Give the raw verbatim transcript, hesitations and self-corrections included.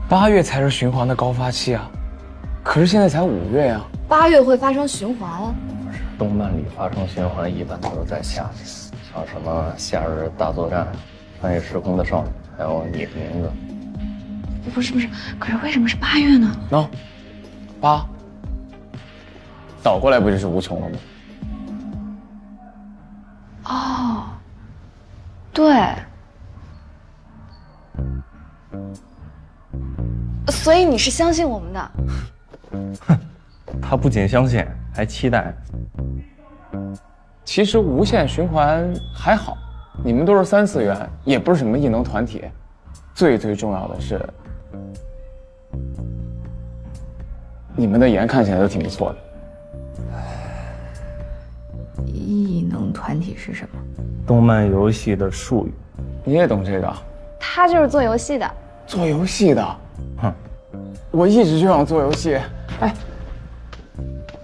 八月才是循环的高发期啊，可是现在才五月呀。 八月会发生循环？ 不是，动漫里发生循环一般都是在夏天，像什么《夏日大作战》《穿越时空的少女》，还有《你的名字》。 不是不是，可是为什么是八月呢？ 喏，八倒过来不就是无穷了吗？ 哦，对。所以你是相信我们的？ 哼，他不仅相信，还期待。 其实无限循环还好，你们都是三次元，也不是什么异能团体。最最重要的是，你们的颜看起来都挺不错的。 异能团体是什么？ 动漫游戏的术语。 你也懂这个？ 他就是做游戏的。 做游戏的？ 哼， 我一直就想做游戏。哎，